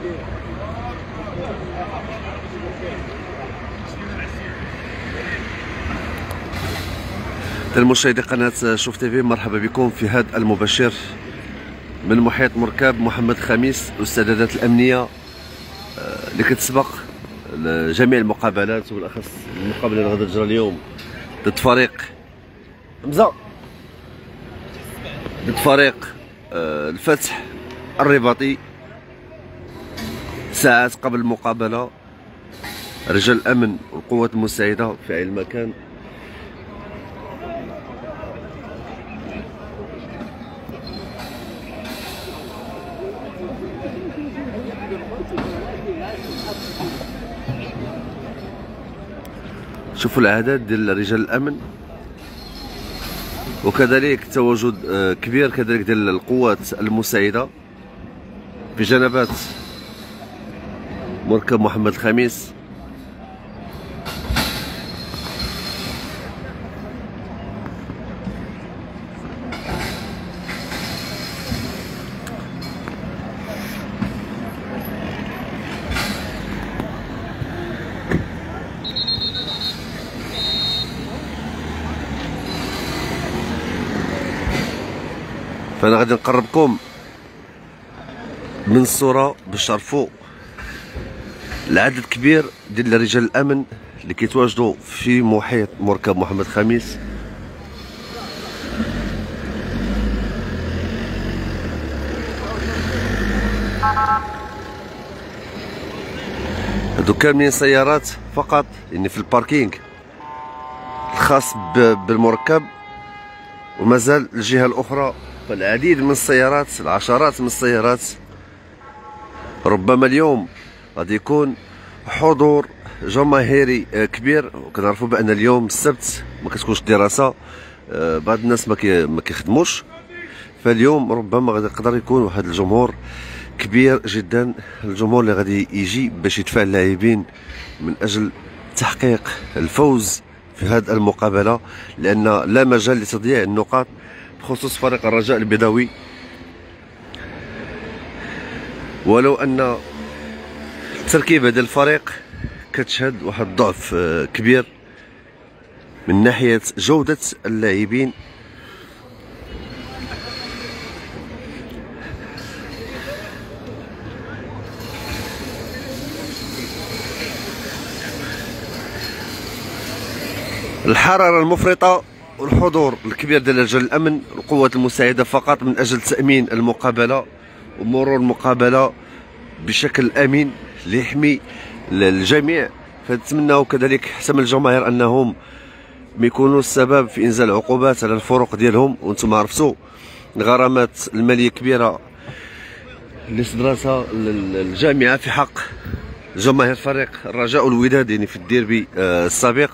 المشاهدي قناة شوف تيفي، مرحبا بكم في هذا المباشر من محيط مركب محمد خميس. الاستعدادات الامنيه اللي كتسبق جميع المقابلات، وبالاخص المقابله اللي غادي تجرى اليوم ضد فريق حمزه، ضد فريق الفتح الرباطي. ساعات قبل المقابله رجال الامن والقوات المساعده في اي مكان. شوفوا الاعداد ديال رجال الامن، وكذلك تواجد كبير كذلك ديال القوات المساعده في جنبات مركب محمد الخميس. فانا غادي نقربكم من الصوره باش تعرفوا العدد كبير ديال رجال الامن اللي كيتواجدوا في محيط مركب محمد خميس. هادو كاملين سيارات فقط، يعني في الباركينغ الخاص بالمركب، ومازال الجهه الاخرى فالعديد من السيارات، العشرات من السيارات. ربما اليوم غادي يكون حضور جماهيري كبير، وكنعرفوا بان اليوم السبت ما كتكونش دراسه، بعض الناس ما كيخدموش، فاليوم ربما غادي يقدر يكون واحد الجمهور كبير جدا، الجمهور اللي غادي يجي باش يدفع اللاعبين من اجل تحقيق الفوز في هذه المقابله، لان لا مجال لتضييع النقاط بخصوص فريق الرجاء البيضاوي. ولو ان التركيبه ديال الفريق كتشهد واحد الضعف كبير من ناحيه جوده اللاعبين. الحراره المفرطه والحضور الكبير ديال رجال الامن والقوات المساعده فقط من اجل تامين المقابله ومرور المقابله بشكل امين ليحمي الجميع. فنتمناو كذلك حتى من الجماهير انهم ما يكونوا السبب في انزال عقوبات على الفرق ديالهم. وانتم عرفتوا الغرامات الماليه كبيره اللي صدرتها الجامعه في حق جماهير فريق الرجاء والوداد، يعني في الديربي السابق.